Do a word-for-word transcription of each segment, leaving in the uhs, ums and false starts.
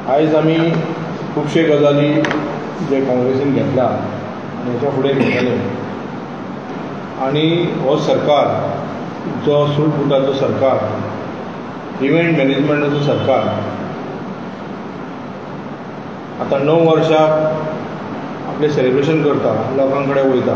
आयज आमी खुबशे गजाली जे काँग्रेसीन घेतला आनी हेच्या फुडें घेतले आनी हो सरकार जो सूटबुटाचो सरकार इव्हेंट मॅनेजमेंटाचो सरकार आतां णव वर्सां आपलें सेलिब्रेशन करता, लोकां कडेन वयता.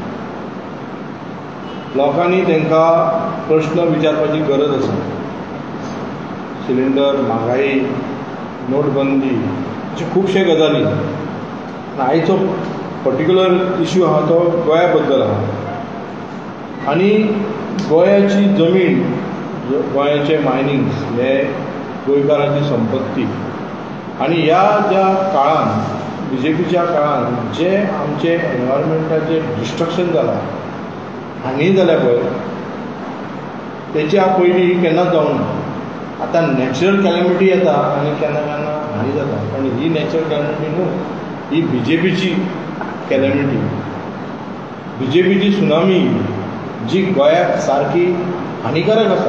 लोकांनी तांकां प्रश्न विचारपाची गरज आसा. सिलिंडर, म्हारगाई, नोटबंदी अशे खुबशे गजाली. आयचो पर्टिक्युलर इश्यू आहा तो गोंया बद्दल आहा आनी गोंयाची जमीन, गोंयाचे मायनिंग हे गोंयकारांची संपत्ती आनी ह्या ज्या काळान बी जे पीच्या काळान जे आमचे एनवायरमेंटाचें डिस्ट्रक्शन जालां हानी जाल्या पळय तेच्या पयलीं केन्नाच जावंक ना. आतां नॅचरल कॅलेमिटी येता आनी केन्ना केन्ना हानी जाता, पण ही नॅचरल कॅलेमिटी न्हू, ही बी जे पीची कॅलेमिटी, बी जे पीची सुनामी जी गोंयाक सारकी हानिकारक आसा.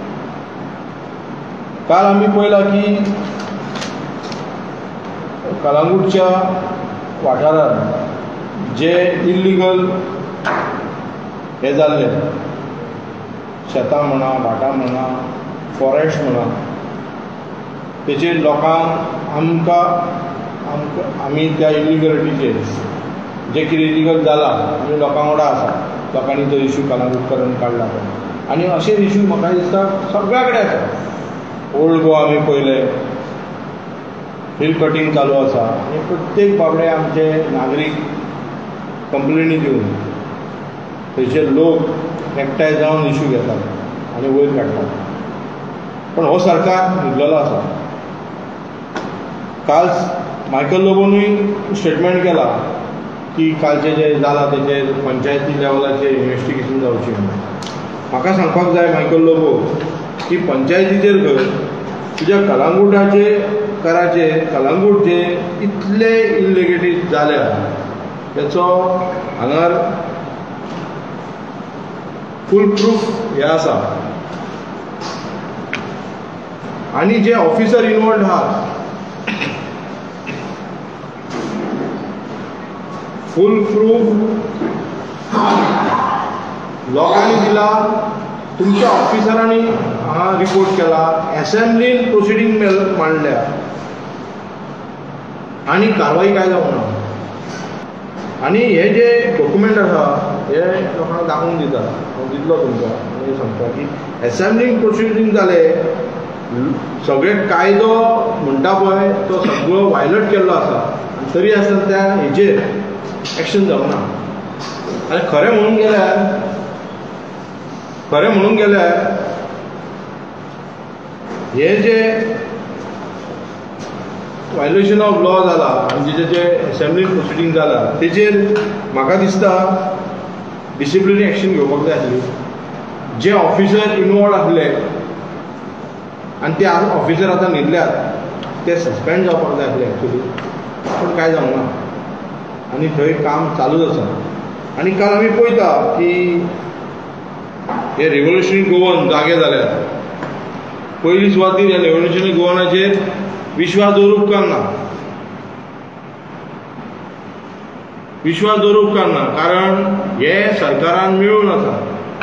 काल आमी पळयलां की कलंगूटच्या वाठारांत जे इल्लिगल हे जाल्ले शेतां म्हणा, भाटां म्हणा, फॉरेस्ट म्हणा, तेचेर लोकांक आमकां आमकां आमी त्या इलिगलिटीचेर जे कितें इलिगल जालां आनी लोकां वांगडा आसा, लोकांनी तो इश्यू कलंगूटकरांनी काडला पळय आनी अशे इश्यू म्हाका दिसता सगळ्या कडेन आसा. ओल्ड गोवा आमी पळयलें, हिल कटींग चालू आसा आनी प्रत्येक बाबडे आमचे नागरीक कंप्लेनी दिवन थंयचे लोक एकठांय जावन इश्यू घेतात आनी वयर काडटात. पण हो सरकार न्हिदलेलो आसा. काल मायकल लोबोनूय स्टेटमेंट केला की कालचे जे जालां तेचेर पंचायती लेवलाचेर इन्वेस्टिगेशन जावचें म्हणून. म्हाका सांगपाक जाय मायकल लोबो की पंचायतीचेर खंय तुज्या कलंगूटाचे कराचे कलंगूट जे इतले इल्लिगेटी जाल्या तेचो हांगार फूल प्रूफ हे आसा. आनी जे ऑफिसर इनवॉल्ड आहात फूल प्रूफ लोकांनी दिला, तुमच्या ऑफिसरांनी हांगा रिपोर्ट केला, एसेंब्लीन प्रोसिडींग मांडल्या आनी कारवाई काय जावंक ना. आनी हे जे डॉक्युमेंट आसा हे लोकांक दाखोवन दिता, हांव दितलो तुमकां आनी सांगता की एसेंब्लीन प्रोसिडींग जाले, सगळे कायदो म्हणटा पळय तो सगळो वायलेट केल्लो आसा आनी तरी आसतना त्या हेचेर एक्शन जावना. आनी खरें म्हणून गेल्यार खरें म्हणून गेल्यार हे जे वायलेशन ऑफ लॉ जाला आनी जेचे जे एसेंब्लीन प्रोसिडींग जाला तेचेर म्हाका दिसता डिसिप्लिनरी एक्शन घेवपाक जाय आसली. जे ऑफिसर इनवॉल्ड आसले आनी ते ऑफिसर आतां न्हिदल्यात ते सस्पेंड जावपाक जाय आसले एक्चुली, पूण कांय जावंक ना आनी थंय काम चालूच आसा. आनी काल आमी पळयता की हे रेव्होल्युशनरी गोवन जागे जाल्यात. पयली सुवातेर ह्या रेव्होल्युशनरी गोवनाचेर विश्वास दवरूंक उपकारना, विश्वास दवरूंक उपकारना कारण हे सरकारान मेळून आसा.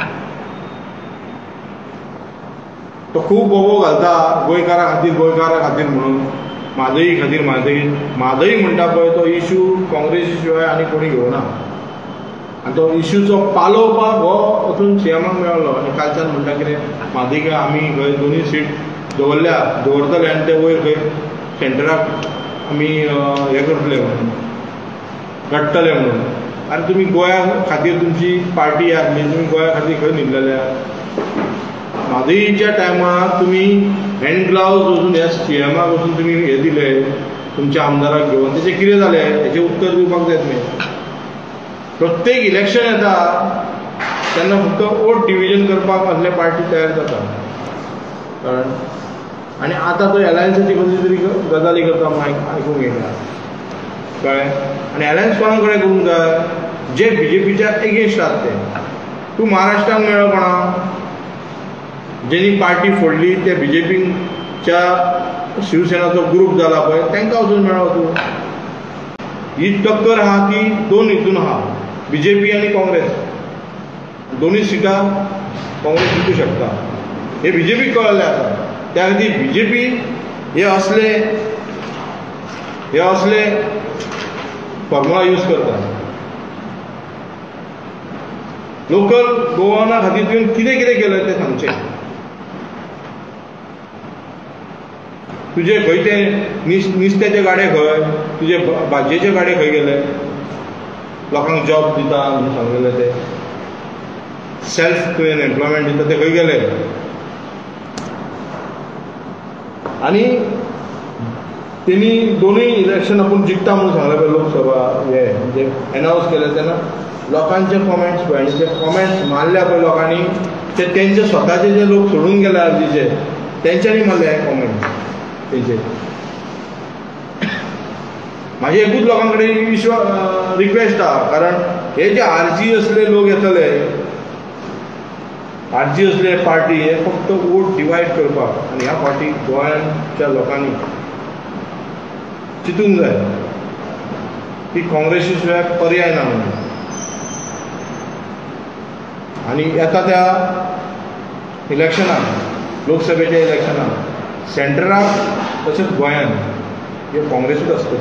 तो खूब बोबो घालता गोंयकारा खातीर गोंयकारा खातीर म्हणून, म्हादई खातीर म्हादई म्हादई म्हणटा पळय तो इश्यू काँग्रेसी शिवाय आनी कोणी घेवना. आनी तो इश्यूचो पालोवपाक हो वचून सीएमाक मेळ्ळो आनी कालच्यान म्हणटा कितें म्हादईक आमी खंय दोनूय सीट दवरल्या दवरतले आनी ते वयर खंय सेंटराक आमी हे करतले म्हणून घडटले म्हणून. आनी तुमी गोंया खातीर तुमची पार्टी आसली, तुमी गोंया खातीर खंय न्हिदलेल्या. म्हादईच्या टायमार तुमी हँड ग्लावज वचून ह्या सीएमाक वचून तुमी हे दिले तुमच्या आमदाराक घेवन, तेचें कितें जालें हेचें उत्तर दिवपाक जाय तुमी. प्रत्येक इलेक्शन येता तेन्ना फक्त वोट डिविजन करपाक असले पार्टी तयार जाता कळ्ळें. आनी आतां तो एलायन्साची कसली तरी गजाली करता म्हूण आयकूंक येता कळ्ळें. आनी एलायन्स कोणा कडेन करूंक जाय, जे बी जे पीच्या एगेन्स्ट आसात ते. तूं महाराष्ट्राक मेळ्ळो कोणा, जेणी पार्टी फोडली ते बी जे पीच्या शिवसेनाचो ग्रूप जाला पळय तांकां वचून मेळो तूं. ही टक्कर आहा ती दोन हितून आहा, बी जे पी आनी काँग्रेस. दोनूय सिटां काँग्रेस जिखूंक शकता हे बी जे पीक कळलें आसा. त्या खातीर बी जे पी हे असले हे असले फॉर्मुला यूज करता. लोकल गोवाना खातीर तुवें कितें कितें केलें तें सांगचें. तुजे खंय ते निस निस्त्याचे गाडे खंय, तुजे भाजयेचे गाडे खंय गेले, लोकांक जॉब दिता म्हणून सांगलेले ते सेल्फ तुवें एम्प्लॉयमेंट दिता ते खंय गेले. आनी तेणी दोनूय इलेक्शन आपूण जिखता म्हणून सांगलें पळय लोकसभा हे म्हणजे एनावन्स केलें तेन्ना लोकांचे कॉमेंट्स पळय आनी ते कॉमेंट्स मारल्या पळय लोकांनी ते तेंचे स्वताचे जे लोक सोडून गेले आरजीचे तेंच्यांनी मारले हे कॉमेंट्स तेंचे. म्हाजे एकूच लोकां कडेन विश्वास रिक्वेस्ट आहा, कारण हे जे आरजी असले लोक येतले, आरजी असले पार्टी हे फक्त वोट डिवायड करपाक, आनी ह्या पार्टी गोंयांच्या लोकांनी चिंतूंक जाय की काँग्रेसी शिवाय पर्याय ना म्हणून. आनी येता त्या इलेक्शनाक, लोकसभेच्या इलेक्शनाक सेंटराक तशेंच गोंयांत हे काँग्रेसूच आसतली.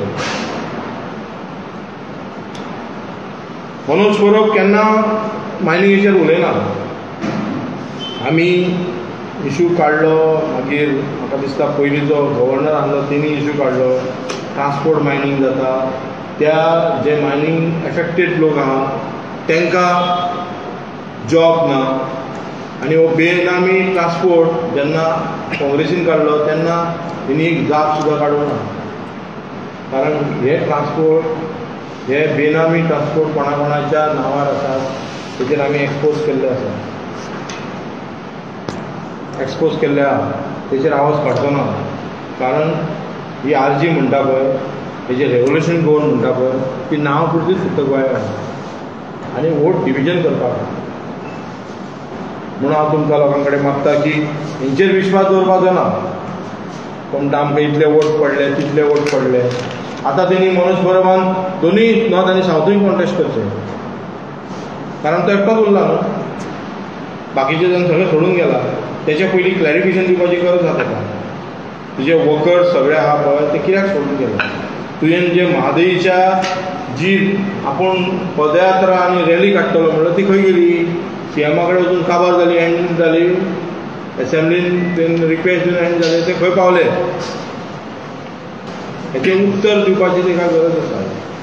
मनोज परब केन्ना मायनिंगेचेर उलयना. आमी इशू काडलो, मागीर म्हाका दिसता पयलींचो गव्हर्नर आसलो तेणी इशू काडलो, ट्रान्सपोर्ट मायनिंग जाता, त्या जे मायनिंग एफेक्टेड लोक आहा तांकां जॉब ना. आनी हो बेनामी ट्रान्सपोर्ट जेन्ना काँग्रेसीन काडलो तेन्ना तेणी एक जाप सुद्दां काडूंक ना. कारण हे ट्रान्सपोर्ट हे बेनामी ट्रान्सपोर्ट कोणा कोणाच्या नांवार आसात तेचेर आमी एक्सपोज केल्ले आसा, एक्सपोज केल्ले आहा, तेचेर आवाज काडचो ना. कारण ही आरजी म्हणटा पळय, हेजे रेवल्युशन गोवन म्हणटा पळय, ती नांव पुरतीच फक्त गोंयांत आनी वोट डिविजन करपाक. म्हणून हांव तुमकां लोकां कडेन मागता की हेंचेर विश्वास दवरपाचो ना. कोण आमकां इतले वोट पडले, तितले वोट पडले. आतां तेणी मनोज परबान दोनूय नॉर्थ आनी सावथूय कॉन्टेस्ट करचे, कारण तो एकटोच उरला न्हू, बाकीचे जण सगळे सोडून गेला. तेच्या पयलीं क्लॅरिफिकेशन दिवपाची गरज आसा ताका. तुजे वर्कर्स सगळे आहा पळय ते कित्याक सोडून गेले. तुवें जे म्हादईच्या जी आपूण पदयात्रा आनी रॅली काडटलो म्हणल्यार ती खंय गेली. सी एमा कडेन वचून काबार जाली, एंड जाली, एसेंब्लीन रिक्वेस्ट दिवन एंड जाले, ते खंय पावले. हेचें उत्तर दिवपाची ताका गरज आसा.